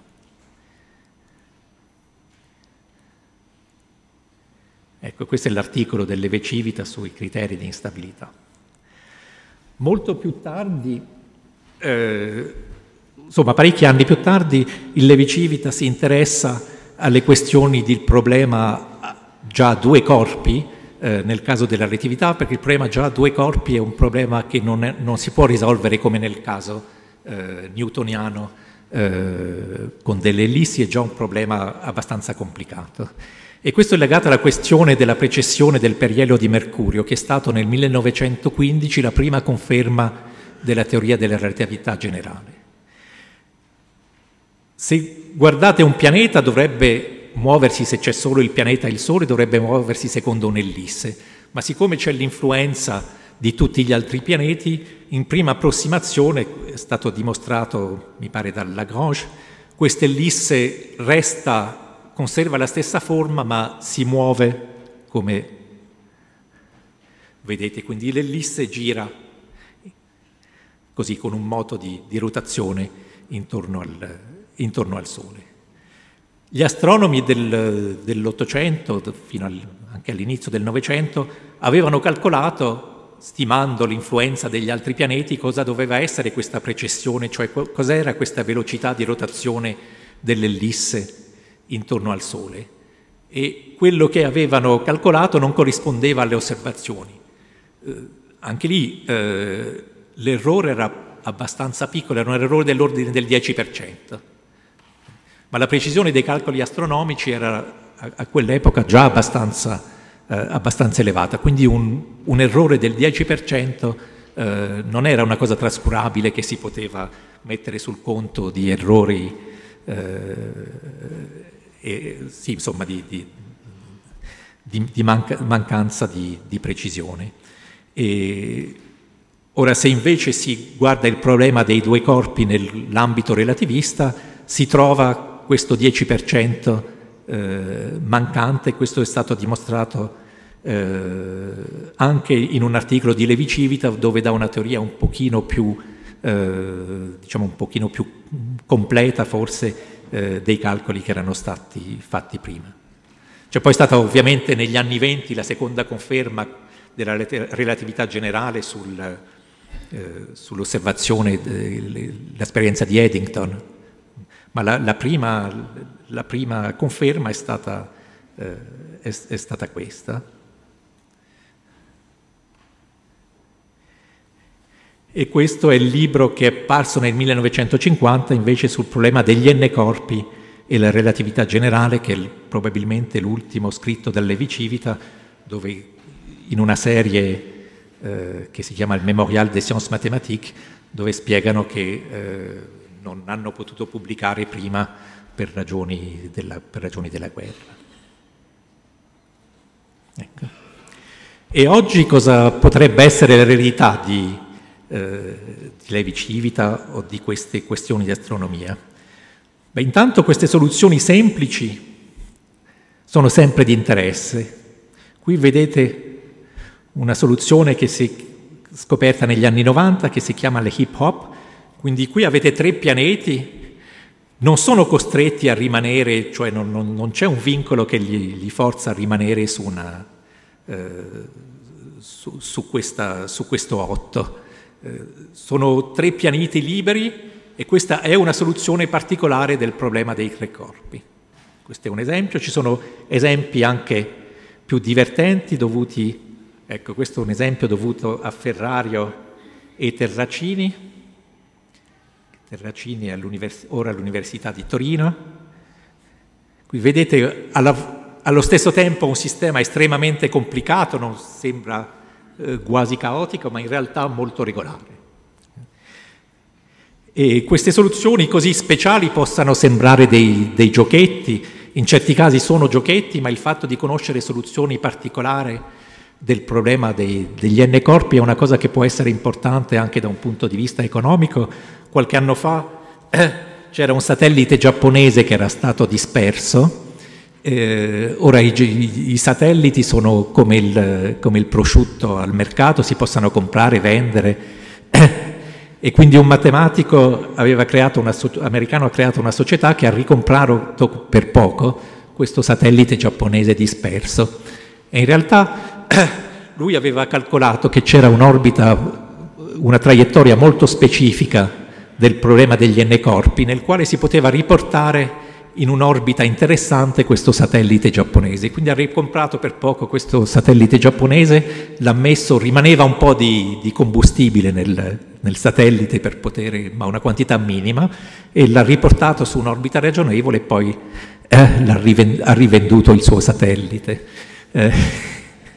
Ecco, questo è l'articolo del Levi Civita sui criteri di instabilità. Molto più tardi eh, insomma, parecchi anni più tardi il Levi Civitas si interessa alle questioni del problema già a due corpi, eh, nel caso della relatività, perché il problema già a due corpi è un problema che non, è, non si può risolvere come nel caso eh, newtoniano eh, con delle ellissi, è già un problema abbastanza complicato. E questo è legato alla questione della precessione del perielio di Mercurio, che è stato nel millenovecentoquindici la prima conferma della teoria della relatività generale. Se guardate un pianeta dovrebbe muoversi, se c'è solo il pianeta e il Sole, dovrebbe muoversi secondo un'ellisse, ma siccome c'è l'influenza di tutti gli altri pianeti, in prima approssimazione, è stato dimostrato, mi pare, da Lagrange, questa ellisse resta, conserva la stessa forma, ma si muove come vedete, quindi l'ellisse gira così con un moto di, di rotazione intorno al, intorno al Sole. Gli astronomi del, dell'Ottocento, fino al, anche all'inizio del Novecento, avevano calcolato, stimando l'influenza degli altri pianeti, cosa doveva essere questa precessione, cioè cos'era questa velocità di rotazione dell'ellisse intorno al Sole, e quello che avevano calcolato non corrispondeva alle osservazioni. Eh, anche lì eh, l'errore era abbastanza piccolo, era un errore dell'ordine del dieci per cento, ma la precisione dei calcoli astronomici era a, a quell'epoca già abbastanza, eh, abbastanza elevata, quindi un, un errore del dieci per cento eh, non era una cosa trascurabile che si poteva mettere sul conto di errori eh, e, sì, insomma, di, di, di, di manca, mancanza di, di precisione. E ora, se invece si guarda il problema dei due corpi nell'ambito relativista, si trova questo dieci per cento eh, mancante. Questo è stato dimostrato eh, anche in un articolo di Levi Civitas, dove dà una teoria un pochino più, eh, diciamo un pochino più completa forse, Eh, dei calcoli che erano stati fatti prima. C'è poi stata ovviamente negli anni venti la seconda conferma della relatività generale sul, eh, sull'osservazione dell'esperienza di Eddington, ma la, la, prima, la prima conferma è stata, eh, è, è stata questa. E questo è il libro che è apparso nel millenovecentocinquanta invece sul problema degli n corpi e la relatività generale, che è probabilmente l'ultimo scritto da Levi Civitas, dove in una serie eh, che si chiama il Mémorial des sciences mathématiques, dove spiegano che eh, non hanno potuto pubblicare prima per ragioni della, per ragioni della guerra. Ecco. E oggi cosa potrebbe essere l'eredità di Eh, di Levi Civitas o di queste questioni di astronomia? Beh, intanto queste soluzioni semplici sono sempre di interesse. Qui vedete una soluzione che si è scoperta negli anni novanta, che si chiama le hip hop, quindi qui avete tre pianeti, non sono costretti a rimanere, cioè non, non, non c'è un vincolo che gli, gli forza a rimanere su, una, eh, su, su, questa, su questo otto. Sono tre pianeti liberi e questa è una soluzione particolare del problema dei tre corpi. Questo è un esempio, ci sono esempi anche più divertenti dovuti, ecco, questo è un esempio dovuto a Ferrario e Terracini, Terracini è ora all'Università di Torino. Qui vedete alla, allo stesso tempo un sistema estremamente complicato, non sembra quasi caotico, ma in realtà molto regolare. E queste soluzioni così speciali possano sembrare dei, dei giochetti, in certi casi sono giochetti, ma il fatto di conoscere soluzioni particolari del problema dei, degli n corpi è una cosa che può essere importante anche da un punto di vista economico. Qualche anno fa eh, c'era un satellite giapponese che era stato disperso. Eh, ora i, i, i satelliti sono come il, come il prosciutto al mercato, si possono comprare, vendere, e quindi un matematico aveva creato una, americano ha creato una società che ha ricomprato per poco questo satellite giapponese disperso. E in realtà lui aveva calcolato che c'era un'orbita, una traiettoria molto specifica del problema degli N-corpi, nel quale si poteva riportare in un'orbita interessante questo satellite giapponese. Quindi ha ricomprato per poco questo satellite giapponese, l'ha messo, rimaneva un po' di, di combustibile nel, nel satellite per poter, ma una quantità minima, e l'ha riportato su un'orbita ragionevole e poi eh, l'ha rivend- ha rivenduto il suo satellite. Eh.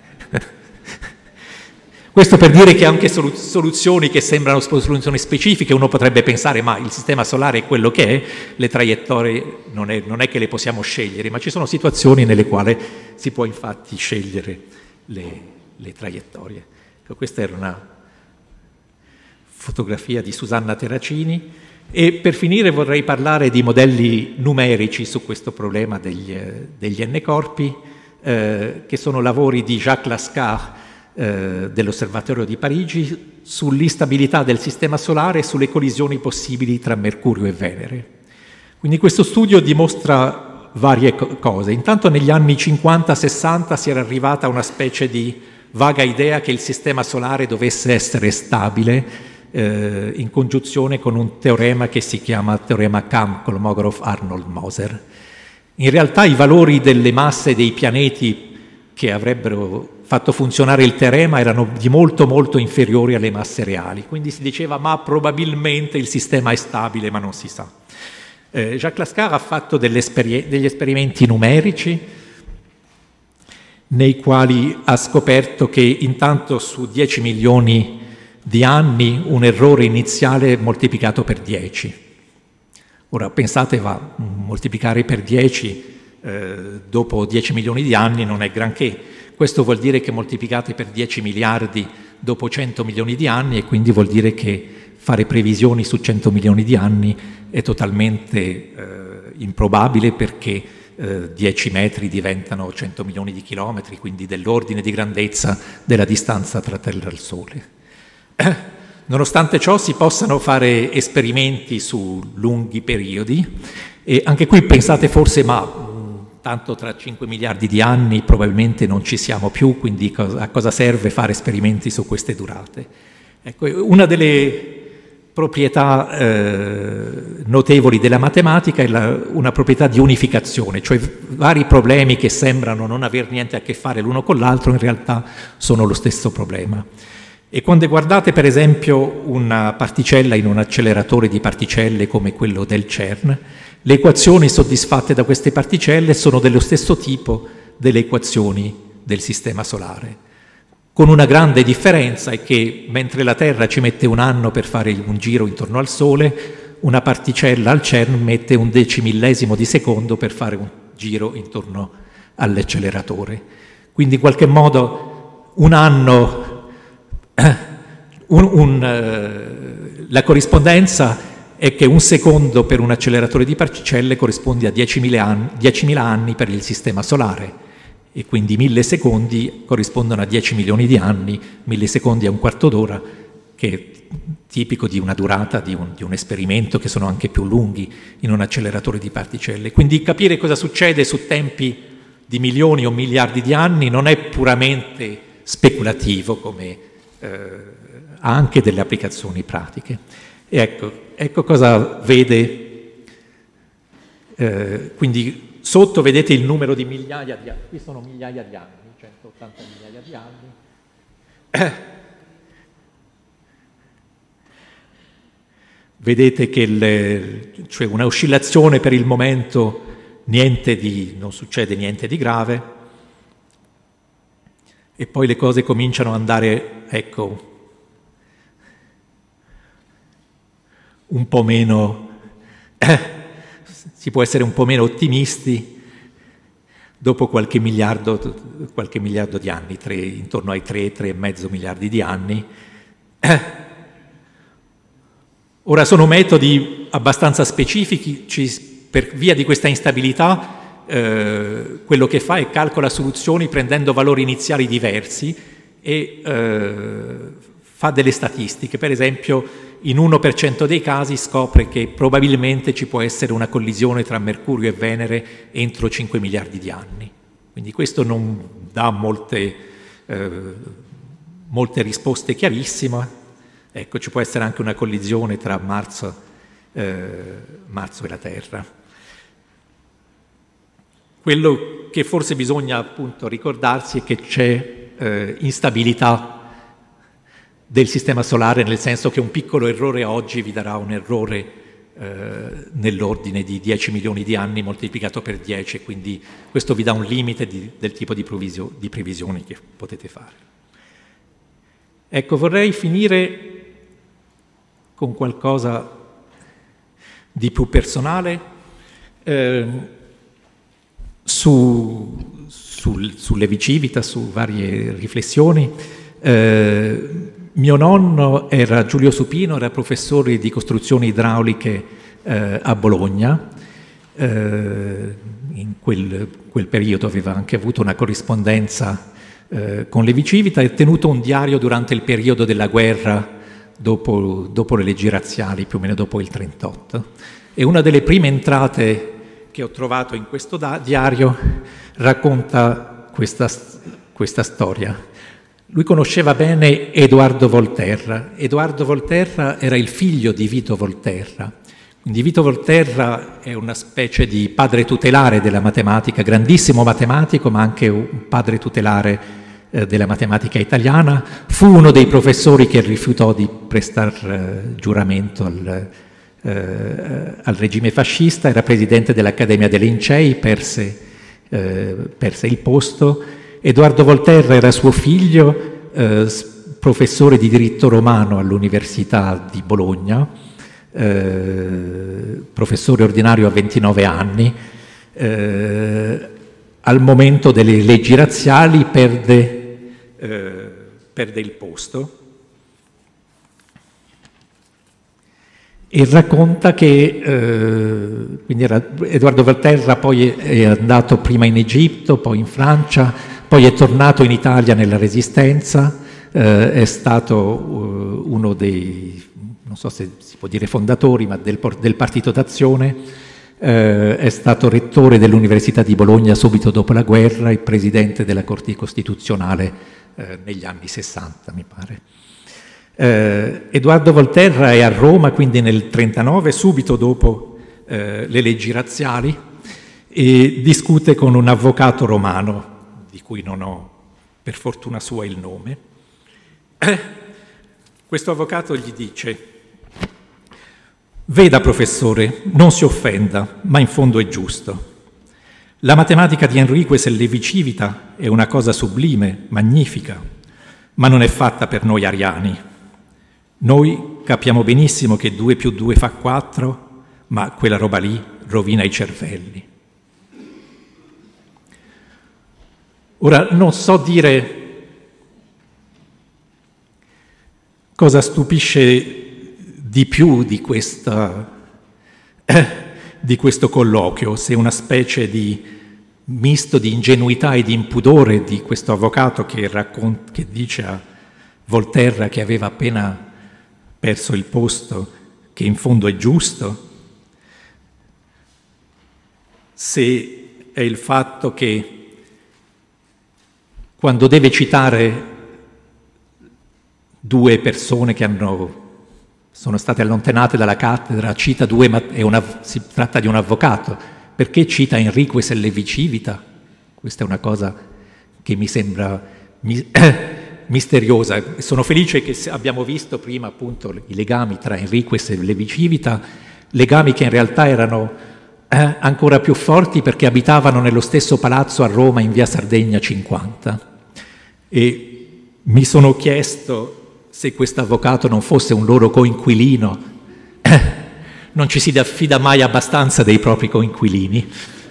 Questo per dire che anche soluzioni che sembrano soluzioni specifiche, uno potrebbe pensare ma il sistema solare è quello che è, le traiettorie non è, non è che le possiamo scegliere, ma ci sono situazioni nelle quali si può infatti scegliere le, le traiettorie. Questa era una fotografia di Susanna Terracini e per finire vorrei parlare di modelli numerici su questo problema degli, degli N-corpi, eh, che sono lavori di Jacques Lascar, dell'Osservatorio di Parigi sull'instabilità del sistema solare e sulle collisioni possibili tra Mercurio e Venere. Quindi questo studio dimostra varie cose. Intanto negli anni cinquanta sessanta si era arrivata a una specie di vaga idea che il sistema solare dovesse essere stabile eh, in congiunzione con un teorema che si chiama teorema Kamm-Kolmogorov-Arnold-Moser. In realtà i valori delle masse dei pianeti che avrebbero fatto funzionare il teorema erano di molto molto inferiori alle masse reali, quindi si diceva ma probabilmente il sistema è stabile ma non si sa. Eh, Jacques Lascar ha fatto degli esperimenti numerici nei quali ha scoperto che intanto su dieci milioni di anni un errore iniziale è moltiplicato per dieci. Ora pensate, va, moltiplicare per dieci eh, dopo dieci milioni di anni non è granché. Questo vuol dire che moltiplicate per dieci miliardi dopo cento milioni di anni e quindi vuol dire che fare previsioni su cento milioni di anni è totalmente eh, improbabile perché eh, dieci metri diventano cento milioni di chilometri, quindi dell'ordine di grandezza della distanza tra Terra e il Sole. Nonostante ciò si possano fare esperimenti su lunghi periodi e anche qui pensate forse ma tanto tra cinque miliardi di anni probabilmente non ci siamo più, quindi a cosa serve fare esperimenti su queste durate? Ecco, una delle proprietà eh, notevoli della matematica è la, una proprietà di unificazione, cioè vari problemi che sembrano non aver niente a che fare l'uno con l'altro in realtà sono lo stesso problema. E quando guardate per esempio una particella in un acceleratore di particelle come quello del CERN, le equazioni soddisfatte da queste particelle sono dello stesso tipo delle equazioni del Sistema Solare, con una grande differenza è che mentre la Terra ci mette un anno per fare un giro intorno al Sole, una particella al CERN mette un decimillesimo di secondo per fare un giro intorno all'acceleratore. Quindi in qualche modo un anno, un, un, la corrispondenza è che un secondo per un acceleratore di particelle corrisponde a diecimila anni, diecimila anni per il Sistema Solare e quindi mille secondi corrispondono a dieci milioni di anni, mille secondi a un quarto d'ora, che è tipico di una durata di un, di un esperimento che sono anche più lunghi in un acceleratore di particelle. Quindi capire cosa succede su tempi di milioni o miliardi di anni non è puramente speculativo, come eh, ha anche delle applicazioni pratiche. E ecco, ecco cosa vede, eh, quindi sotto vedete il numero di migliaia di anni, qui sono migliaia di anni, centottanta migliaia di anni. Vedete che il, cioè una oscillazione per il momento, niente di, non succede niente di grave, e poi le cose cominciano ad andare, ecco, un po' meno, eh, si può essere un po' meno ottimisti dopo qualche miliardo, qualche miliardo di anni, tre, intorno ai tre, tre e mezzo miliardi di anni. Eh, ora sono metodi abbastanza specifici, per via di questa instabilità, eh, quello che fa è calcola soluzioni prendendo valori iniziali diversi e eh, fa delle statistiche. Per esempio, in uno per cento dei casi scopre che probabilmente ci può essere una collisione tra Mercurio e Venere entro cinque miliardi di anni. Quindi questo non dà molte, eh, molte risposte chiarissime. Ecco, ci può essere anche una collisione tra Marte eh, Marzo e la Terra. Quello che forse bisogna appunto ricordarsi è che c'è eh, instabilità del sistema solare, nel senso che un piccolo errore oggi vi darà un errore eh, nell'ordine di dieci milioni di anni moltiplicato per dieci, e quindi questo vi dà un limite di, del tipo di, previsio, di previsioni che potete fare. Ecco, vorrei finire con qualcosa di più personale eh, su, sul, sulle Vicivita, su varie riflessioni. Eh, mio nonno era Giulio Supino, era professore di costruzioni idrauliche eh, a Bologna. Eh, in quel, quel periodo aveva anche avuto una corrispondenza eh, con le Vicivita e ha tenuto un diario durante il periodo della guerra dopo, dopo le leggi razziali, più o meno dopo il trentotto. E una delle prime entrate che ho trovato in questo diario racconta questa, questa storia. Lui conosceva bene Edoardo Volterra. Edoardo Volterra era il figlio di Vito Volterra. Quindi Vito Volterra è una specie di padre tutelare della matematica, grandissimo matematico, ma anche un padre tutelare eh, della matematica italiana. Fu uno dei professori che rifiutò di prestar eh, giuramento al Eh, al regime fascista, era presidente dell'Accademia dei Lincei, perse, eh, perse il posto. Edoardo Volterra era suo figlio, eh, professore di diritto romano all'Università di Bologna, eh, professore ordinario a ventinove anni. Eh, al momento delle leggi razziali perde, eh, perde il posto. E racconta che eh, quindi era, Edoardo Volterra poi è, è andato prima in Egitto, poi in Francia, poi è tornato in Italia nella Resistenza, eh, è stato uh, uno dei, non so se si può dire fondatori, ma del, del Partito d'Azione, eh, è stato rettore dell'Università di Bologna subito dopo la guerra e presidente della Corte Costituzionale eh, negli anni sessanta, mi pare. Eh, Edoardo Volterra è a Roma, quindi nel trentanove, subito dopo eh, le leggi razziali, e discute con un avvocato romano, di cui non ho per fortuna sua il nome. Eh, questo avvocato gli dice: «Veda, professore, non si offenda, ma in fondo è giusto. La matematica di Enriquez e Levi Civita è una cosa sublime, magnifica, ma non è fatta per noi ariani. Noi capiamo benissimo che due più due fa quattro, ma quella roba lì rovina i cervelli». Ora, non so dire cosa stupisce di più di, questa, eh, di questo colloquio, se una specie di misto di ingenuità e di impudore di questo avvocato che, raccont- che dice a Volterra, che aveva appena perso il posto, che in fondo è giusto, se è il fatto che quando deve citare due persone che hanno, sono state allontanate dalla cattedra, cita due, è una, si tratta di un avvocato, perché cita Enriquez e Levi Civita? Questa è una cosa che mi sembra mi, misteriosa. Sono felice che abbiamo visto prima appunto i legami tra Enriquez e Levi Civita, legami che in realtà erano eh, ancora più forti perché abitavano nello stesso palazzo a Roma in via Sardegna cinquanta. E mi sono chiesto se questo avvocato non fosse un loro coinquilino. Eh, non ci si affida mai abbastanza dei propri coinquilini.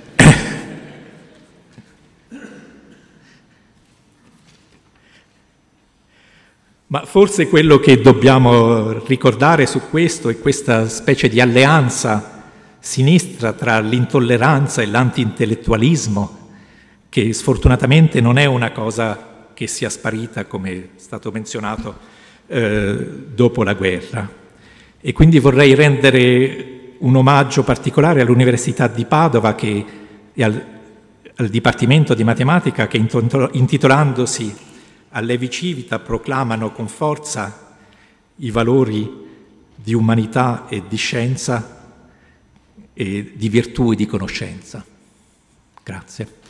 Ma forse quello che dobbiamo ricordare su questo è questa specie di alleanza sinistra tra l'intolleranza e l'anti-intellettualismo, che sfortunatamente non è una cosa che sia sparita, come è stato menzionato, eh, dopo la guerra. E quindi vorrei rendere un omaggio particolare all'Università di Padova che, e al, al Dipartimento di Matematica che, intitolandosi a Levi Civita, proclamano con forza i valori di umanità e di scienza e di virtù e di conoscenza. Grazie.